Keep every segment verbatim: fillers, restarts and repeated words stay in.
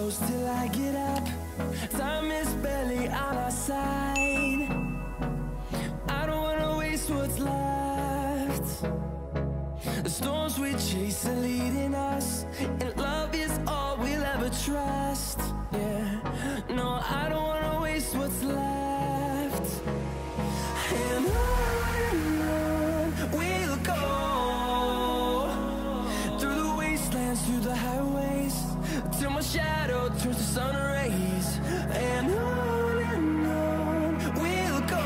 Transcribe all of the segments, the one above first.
close till I get up. Time is barely on our side. I don't wanna waste what's left. The storms we chase are leading us, and love is all we'll ever trust. Yeah, no, I don't wanna waste what's left. And on and on we'll go, through the wastelands, through the highways, till my shadow turns to sun rays. And on and on we'll go,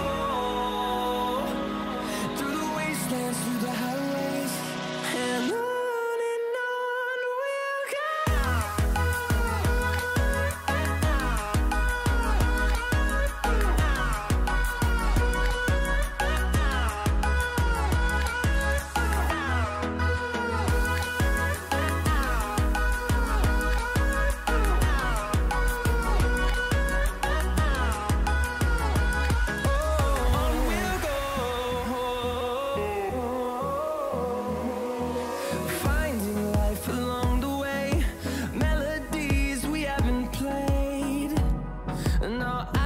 through the wastelands, through the highways, and on. No,